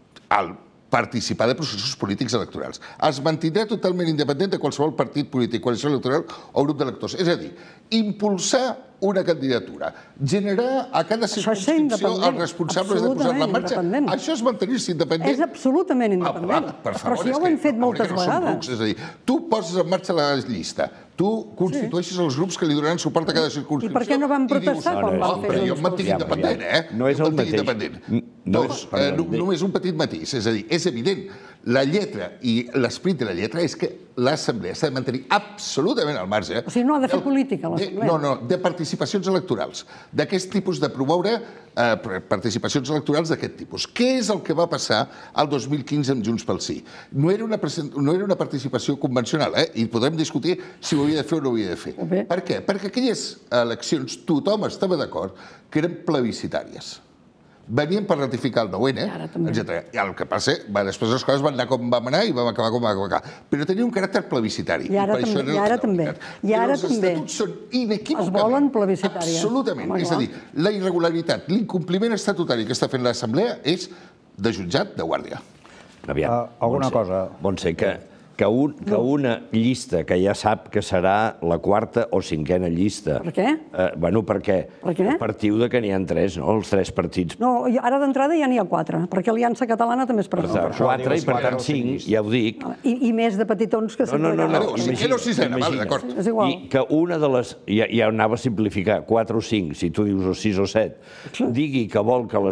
el participar de processos polítics electorals. Es mantindrà totalment independent de qualsevol partit polític, coalició electoral o grup d'electors. És a dir, impulsar una candidatura, generar a cada circumscripció els responsables de posar-la en marxa. Això és mantenir-se independent. És absolutament independent. Però si ja ho hem fet moltes vegades. És a dir, tu poses en marxa la llista, tu constitueixes els grups que li donaran suport a cada circumscripció. I per què no van protestar quan van fer Però jo em mantinc independent, eh? No és el mateix. Dos, només un petit matís. És a dir, és evident, la lletra i l'esperit de la lletra és que l'Assemblea s'ha de mantenir absolutament al marge. O sigui, no ha de fer política, l'Assemblea. No, no, de participacions electorals. D'aquest tipus de promoure participacions electorals d'aquest tipus. Què és el que va passar el dos mil quinze amb Junts pel Sí? No era una participació convencional, eh? I podrem discutir si ho havia de fer o no ho havia de fer. Per què? Perquè aquelles eleccions tothom estava d'acord que eren plebiscitàries. Venien per ratificar el nou N, etcètera. I el que passa, després les coses van anar com vam anar i vam acabar com vam acabar. Però tenia un caràcter plebiscitari. I ara també. I ara els també. estatuts són inequívocament. Es volen plebiscitàries. Absolutament. És a dir, la irregularitat, l'incompliment estatutari que està fent l'Assemblea és de jutjat de guàrdia. Aviam. Alguna cosa. Montse, que que una llista que ja sap que serà la quarta o cinquena llista... Per què? Bueno, perquè partiu de que n'hi ha tres, no? Els tres partits. No, ara d'entrada ja n'hi ha quatre, perquè Aliança Catalana també es presenta. Quatre i per tant cinc, ja ho dic. I més de petitons que sempre... No, no, no. Cinquena o sisena, d'acord. És igual. I que una de les... Ja anava a simplificar, quatre o cinc, si tu dius o sis o set, digui que vol que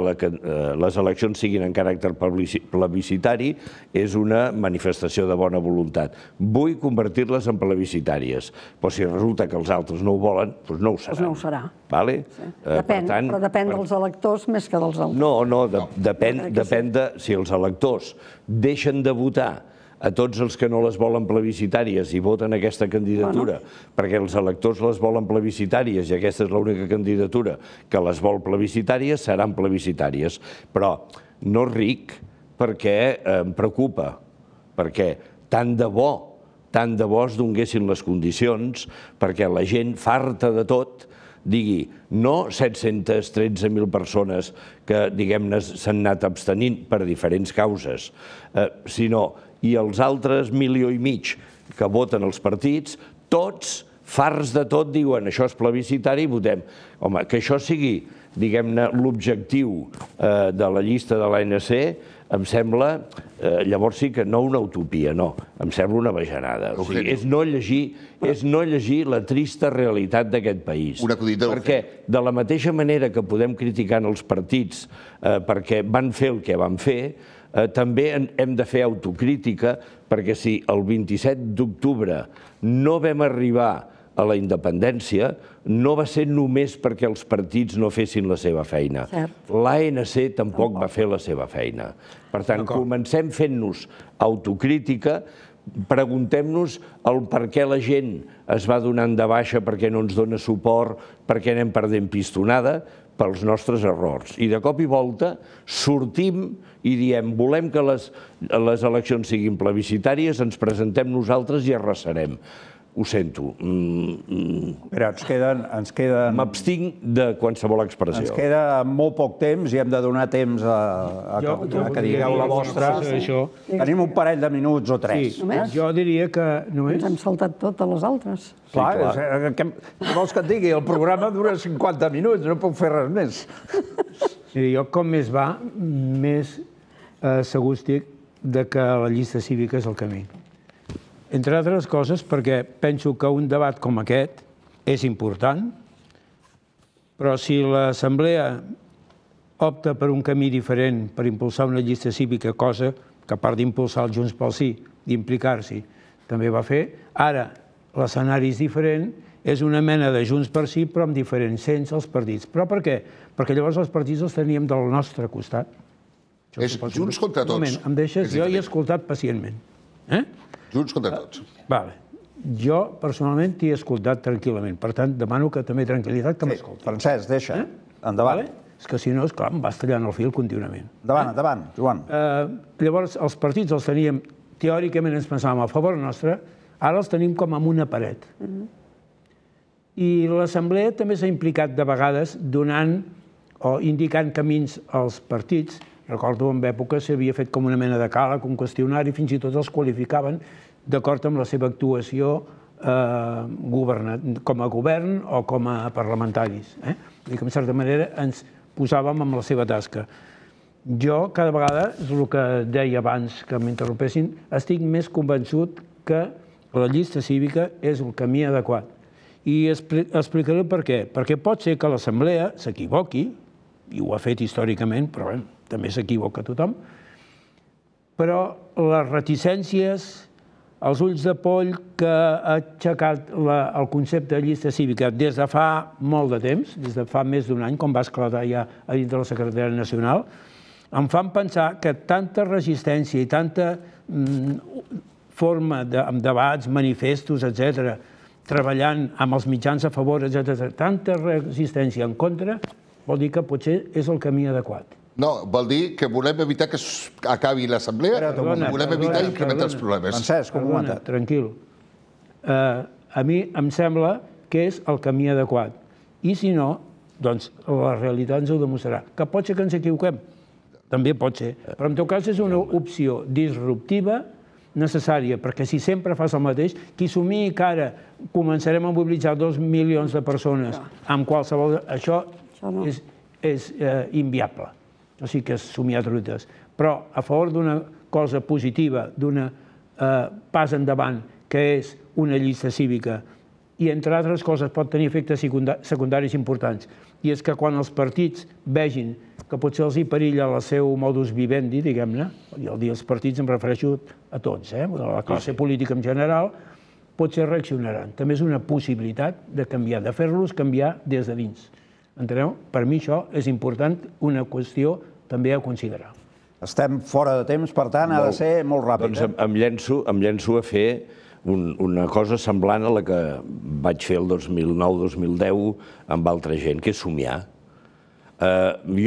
les eleccions siguin en caràcter plebiscitari és una manifestació de bona voluntat. Vull convertir-les en plebiscitàries, però si resulta que els altres no ho volen, doncs no ho serà. Doncs no ho serà. Depèn, però depèn dels electors més que dels altres. No, no, depèn de si els electors deixen de votar a tots els que no les volen plebiscitàries i voten aquesta candidatura, perquè els electors les volen plebiscitàries i aquesta és l'única candidatura que les vol plebiscitàries, seran plebiscitàries. Però no ric perquè em preocupa, perquè tant de bo, tant de bo es donguessin les condicions perquè la gent farta de tot digui no set-centes tretze mil persones que, diguem-ne, s'han anat abstenint per diferents causes, sinó i els altres milió i mig que voten els partits, tots, farts de tot, diuen això és plebiscitari i votem. Home, que això sigui, diguem-ne, l'objectiu de la llista de l'A N C, em sembla, llavors sí que no una utopia, no, em sembla una bajanada. O sigui, és no llegir, és no llegir la trista realitat d'aquest país. Un acudit de Perquè de la mateixa manera que podem criticar els partits perquè van fer el que van fer, també hem de fer autocrítica perquè si el vint-i-set d'octubre no vam arribar a la independència, no va ser només perquè els partits no fessin la seva feina. L'A N C tampoc va fer la seva feina. Per tant, comencem fent-nos autocrítica, preguntem-nos el per què la gent es va donant de baixa, per què no ens dona suport, per què anem perdent pistonada, pels nostres errors. I de cop i volta sortim i diem volem que les eleccions siguin plebiscitàries, ens presentem nosaltres i arrasarem. Ho sento. Però ens queden... M'abstinc de qualsevol expressió. Ens queda molt poc temps i hem de donar temps a que digueu la vostra. Tenim un parell de minuts o tres. Jo diria que només... Ens hem saltat totes les altres. Clar, què vols que et digui? El programa dura cinquanta minuts, no puc fer res més. Jo, com més va, més segur estic que la llista cívica és el camí. Entre altres coses, perquè penso que un debat com aquest és important, però si l'Assemblea opta per un camí diferent per impulsar una llista cívica, cosa que a part d'impulsar el Junts pel Sí, d'implicar-s'hi, també va fer, ara l'escenari és diferent, és una mena de Junts per Sí, però amb diferents sense els partits. Però per què? Perquè llavors els partits els teníem del nostre costat. És Junts contra tots. Un moment, em deixes? Jo hi he escoltat pacientment. Eh? Junts contra tots. Vale. Jo, personalment, t'hi he escoltat tranquil·lament. Per tant, demano que també tranquil·litat que m'escolti. Francesc, deixa. Endavant. És que si no, esclar, em vas tallant el fil contínuament. Endavant, endavant, Joan. Llavors, els partits els teníem, teòricament ens pensàvem a favor nostre, ara els tenim com amb una paret. I l'Assemblea també s'ha implicat de vegades donant o indicant camins als partits. Recordo en època s'havia fet com una mena de càleg, un qüestionari, fins i tot els qualificaven d'acord amb la seva actuació com a govern o com a parlamentaris. I que, en certa manera, ens posàvem amb la seva tasca. Jo, cada vegada, és el que deia abans que m'interrompessin, estic més convençut que la llista cívica és el camí adequat. I explicaré per què. Perquè pot ser que l'Assemblea s'equivoqui, i ho ha fet històricament, però bé, també s'equivoca tothom, però les reticències, els ulls de poll que ha aixecat el concepte de llista cívica des de fa molt de temps, des de fa més d'un any, quan va esclatar ja a dintre de la Secretaria Nacional, em fan pensar que tanta resistència i tanta forma de debats, manifestos, etcètera, treballant amb els mitjans a favor, etcètera, tanta resistència en contra, vol dir que potser és el camí adequat. No, vol dir que volem evitar que acabi l'Assemblea, volem evitar incrementar els problemes. Francesc, un moment. Tranquil. A mi em sembla que és el camí adequat. I si no, doncs la realitat ens ho demostrarà. Que pot ser que ens equivoquem? També pot ser. Però en tot cas és una opció disruptiva necessària, perquè si sempre fas el mateix, qui somia que ara començarem a mobilitzar dos milions de persones amb qualsevol... Això és inviable. O sigui que és somiar trutes. Però a favor d'una cosa positiva, d'un pas endavant, que és una llista cívica, i entre altres coses pot tenir efectes secundaris importants. I és que quan els partits vegin que potser els hi perilla el seu modus vivendi, diguem-ne, i al dir els partits em refereixo a tots, a la classe política en general, potser reaccionaran. També és una possibilitat de canviar, de fer-los canviar des de dins. Enteneu? Per mi això és important, una qüestió també a considerar. Estem fora de temps, per tant, ha de ser molt ràpid. Doncs em llenço a fer una cosa semblant a la que vaig fer el dos mil nou dos mil deu amb altra gent, que és somiar. Jo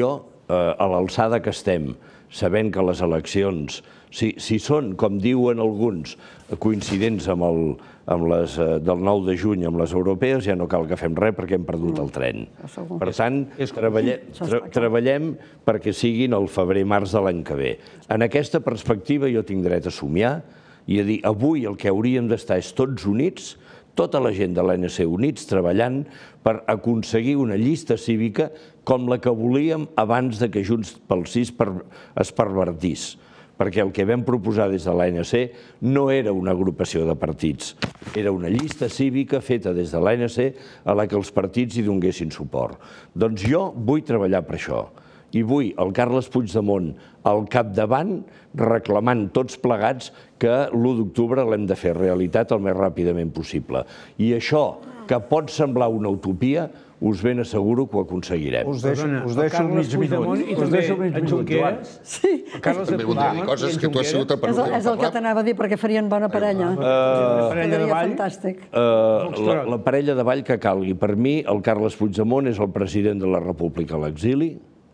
a l'alçada que estem, sabent que les eleccions, si són, com diuen alguns, coincidents amb les del nou de juny, amb les europees, ja no cal que fem res perquè hem perdut el tren. Per tant, treballem perquè siguin el febrer-març de l'any que ve. En aquesta perspectiva jo tinc dret a somiar i a dir, avui el que hauríem d'estar és tots units, tota la gent de l'A N C units treballant per aconseguir una llista cívica com la que volíem abans que Junts pel Sí es pervertís. Perquè el que vam proposar des de l'A N C no era una agrupació de partits, era una llista cívica feta des de l'A N C a la que els partits hi donessin suport. Doncs jo vull treballar per això. I vull el Carles Puigdemont al capdavant reclamant tots plegats que l'u d'octubre l'hem de fer realitat el més ràpidament possible. I això, que pot semblar una utopia, us ben asseguro que ho aconseguirem. Us deixo mig minut. Us deixo mig minut, Joan. Sí. També voldria dir coses que tu has sigut el penúltim. És el que t'anava a dir, perquè farien bona parella. Quedaria fantàstic. La parella de ball que calgui. Per mi, el Carles Puigdemont és el president de la República a l'exili.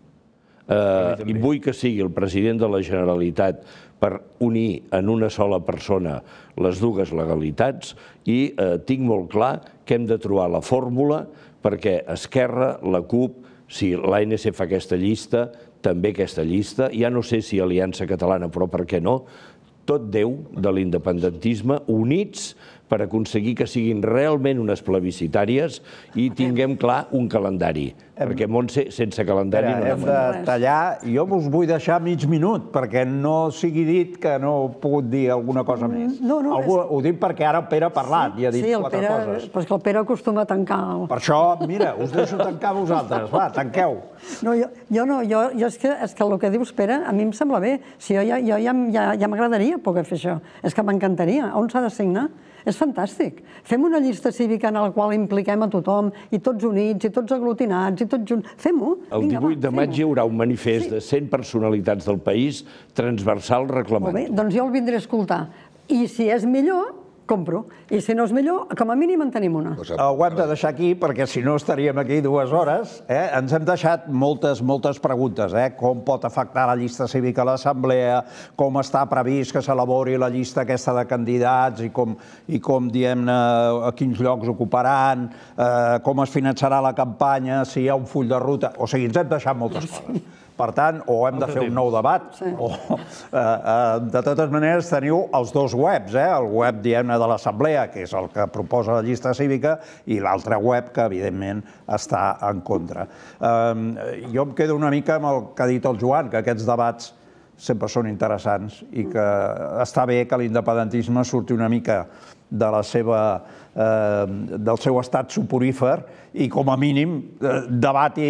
I vull que sigui el president de la Generalitat per unir en una sola persona les dues legalitats i tinc molt clar que hem de trobar la fórmula perquè Esquerra, la CUP, si l'A N C fa aquesta llista, també aquesta llista, ja no sé si Aliança Catalana, però per què no, tot Déu de l'independentisme, units per aconseguir que siguin realment unes plebiscitàries i tinguem clar un calendari. Perquè, Montse, sense calendari no hem de tallar. Jo us vull deixar mig minut, perquè no sigui dit que no he pogut dir alguna cosa més. Ho dic perquè ara el Pere ha parlat i ha dit quatre coses. Sí, però és que el Pere acostuma a tancar. Per això, mira, us deixo tancar vosaltres. Va, tanqueu. No, jo no, jo és que el que dius, Pere, a mi em sembla bé. Jo ja m'agradaria poder fer això. És que m'encantaria. On s'ha de signar? És fantàstic. Fem una llista cívica en la qual impliquem a tothom, i tots units, i tots aglutinats, i tots junts. Fem-ho. El divuit de maig hi haurà un manifest de cent personalitats del país transversal reclamant. Molt bé, doncs jo el vindré a escoltar. I si és millor, compro. I si no és millor, com a mínim en tenim una. Ho hem de deixar aquí, perquè si no estaríem aquí dues hores. Ens hem deixat moltes, moltes preguntes. Com pot afectar la llista cívica a l'Assemblea, com està previst que s'elabori la llista aquesta de candidats i com, diem-ne, a quins llocs ocuparan, com es finançarà la campanya, si hi ha un full de ruta... O sigui, ens hem deixat moltes coses. Per tant, o hem de fer un nou debat, o de totes maneres teniu els dos webs, el web, diguem-ne, de l'Assemblea, que és el que proposa la llista cívica, i l'altre web que, evidentment, està en contra. Jo em quedo una mica amb el que ha dit el Joan, que aquests debats sempre són interessants i que està bé que l'independentisme surti una mica de la seva, del seu estat soporífer i, com a mínim, debati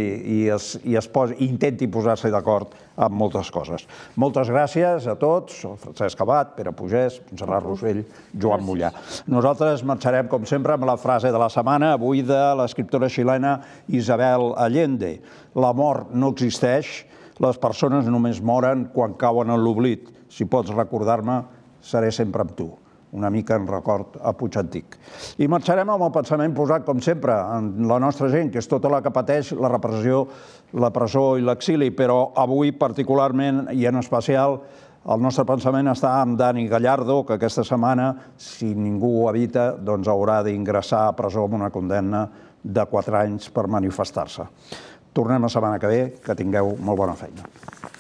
i intenti posar-se d'acord amb moltes coses. Moltes gràcies a tots, Francesc Abad, Pere Pugès, Montserrat Rossell, Joan Mollà. Nosaltres marxarem, com sempre, amb la frase de la setmana, avui de l'escriptora xilena Isabel Allende. La mort no existeix, les persones només moren quan cauen en l'oblit. Si pots recordar-me, seré sempre amb tu. Una mica en record a Puig Antic. I marxarem amb el pensament posat, com sempre, en la nostra gent, que és tota la que pateix la repressió, la presó i l'exili, però avui particularment i en especial el nostre pensament està amb Dani Gallardo, que aquesta setmana, si ningú ho evita, doncs haurà d'ingressar a presó amb una condemna de quatre anys per manifestar-se. Tornem la setmana que ve, que tingueu molt bona feina.